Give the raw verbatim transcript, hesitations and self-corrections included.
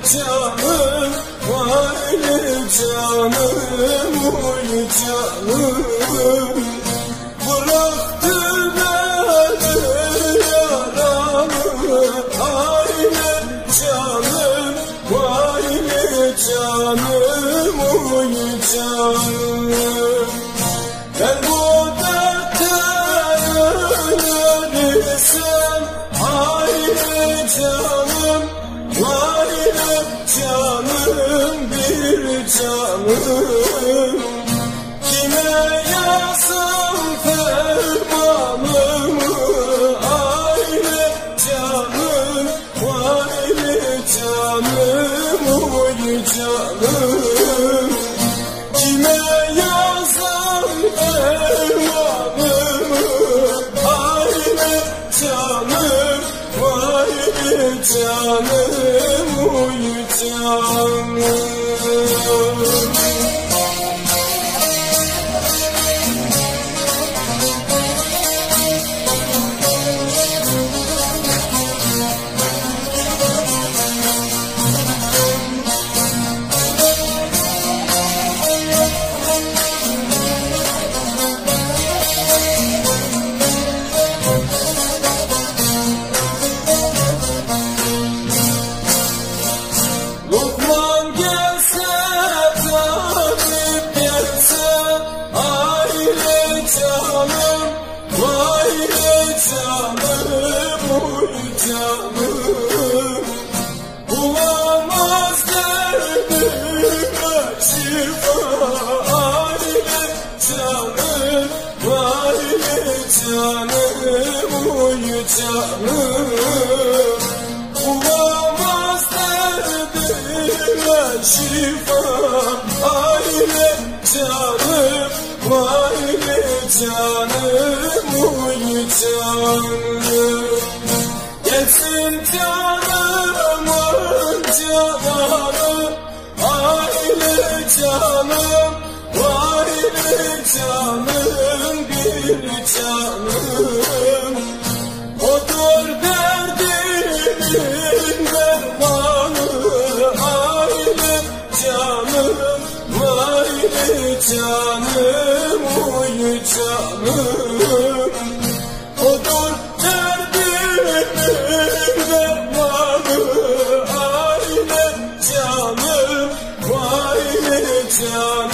canım, vay canım, oy canım. Bıraktı beni yaramı, aynı canım, vay canım, oy canım. Ben bu dertten ölürsem, aynı canım, vay canım, bir canım. Kime yazsam fermanımı, aynı canım, vay canım, oy canım. Kime yazsam fermanımı, aynı canım, vay canım, oy canım. Lokman gelse, talip gelse, aile canım, vay canım, oy canım. Bulamaz derdime şifa, aile canım, vay canım, oy canım. Bulamaz derdime şifa, aile canım, vay canım, oy canım. Gelsin canımın cananı, aile canım, vay canım, bir canım. Odur derdimin dermanı, aile canım, vay canım, oy canım. Odur derdimin dermanı, aile canım, vay canım.